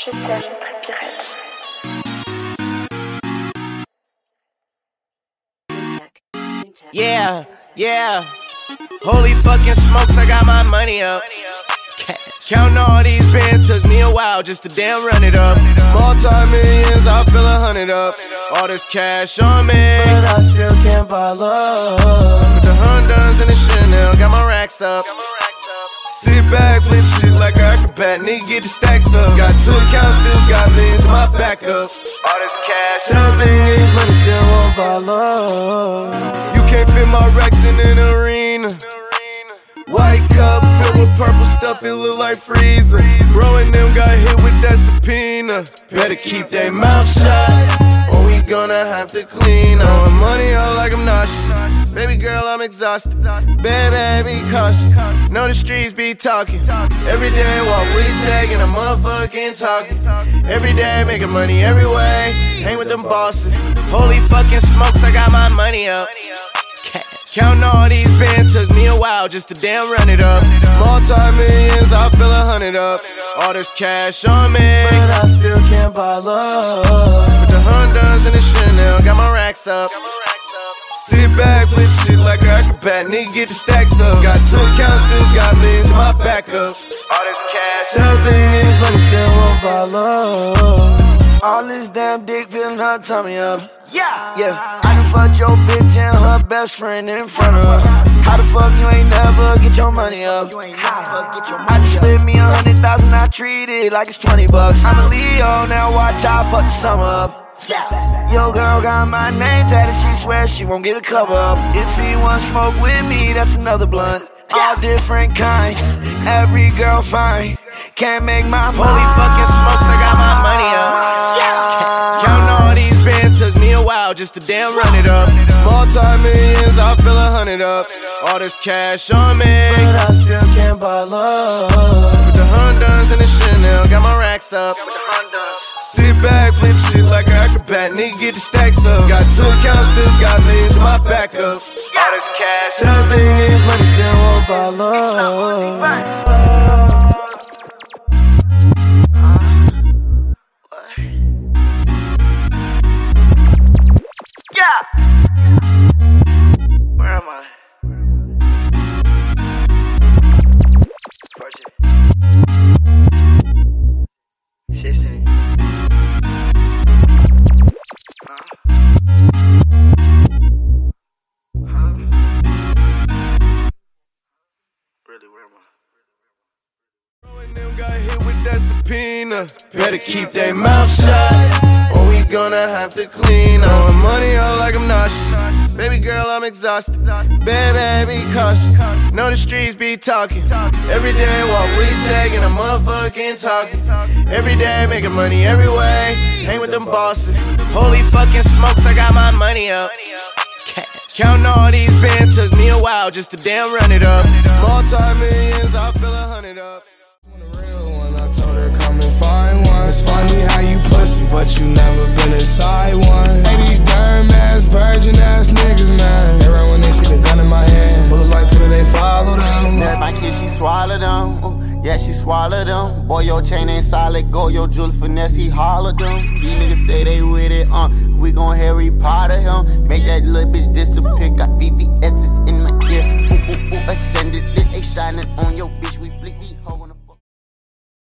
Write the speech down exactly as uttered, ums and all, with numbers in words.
Je t'aime, Trippie Redd. Yeah, yeah. Holy fucking smokes, I got my money up. Counting all these bands took me a while just to damn run it up. Multi-millions, I feel a hundred up. All this cash on me, but I still can't buy love. Put the hunduns in the Chanel, got my racks up. Sit back, flip shit like an acrobat, nigga get the stacks up. Got two accounts, still got millions in my backup. All this cash, everything is money, still won't buy love. You can't fit my racks in an arena. White cup filled with purple stuff, it look like Frieza. Bro and them got hit with that subpoena. Better keep their mouth shut, or we gonna have to clean up. Money out like I'm nauseous. Baby girl, I'm exhausted. Baby, be cautious. Know the streets be talking. Every day walk with a check and I'm motherfucking talking. Every day making money every way. Hang with them bosses. Holy fucking smokes, I got my money up. Counting all these bands took me a while just to damn run it up. Multi-millions, I feel a hundred up. All this cash on me, but I still can't buy love. Put the hunduns in the Chanel, got my racks up. Sit back, flip shit like an acrobat, nigga get the stacks up. Got two accounts, still got millions in my backup. All this cash, everything is money, still won't buy love. All this damn dick feeling her tummy up. Yeah, yeah. I done fucked your bitch and her best friend in front of her. How the fuck you ain't never get your money up? I just spent me a hundred thousand, I treat it like it's twenty bucks. I'm a Leo, now watch out, fuck the summer up. Yo girl got my name tatted, she swears she won't get a cover up. If he want smoke with me, that's another blunt. All different kinds, every girl fine. Can't make my money. Holy fucking smokes, I got my money up. Counting all these bands took me a while just to damn run it up. Multi-millions, I feel a hundred up. All this cash on me, but I still can't buy love. Put the hunduns in the Chanel, got my racks up. Sit back, flip shit like an acrobat, nigga get the stacks up. Got two accounts, still got millions in my backup. All this cash, everything is money, still won't buy love. Yeah. Where am I? Project. sixteen. Huh? Huh? Really, where am I? Bro and them got hit with that subpoena. Better keep their mouth shut, or we gonna have to clean up. Money out like I'm nauseous. Baby girl, I'm exhausted. Baby, be cautious. Know the streets be talking. Every day walk with a check and I'm motherfucking talking. Every day making money every way. Hang with them bosses. Holy fucking smokes, I got my money up. Counting all these bands took me a while just to damn run it up. Multi-millions, I feel a hundred up. I told her come and find one. It's funny how you pussy, but you never been inside one. Hey, these dumb ass, virgin ass niggas, man. They run when they see the gun in my hand. Bullets like Twitter, they follow them. That my kid, she swallowed them. Ooh, yeah, she swallowed them. Boy, your chain ain't solid. Go, your jewel finesse, he hollered them. These niggas say they with it, uh. We gon' Harry Potter him. Make that little bitch disappear. Got B B S's in my ear. Ooh, ooh, ooh, ascended. They shining on your bitch. We flick these hoes on the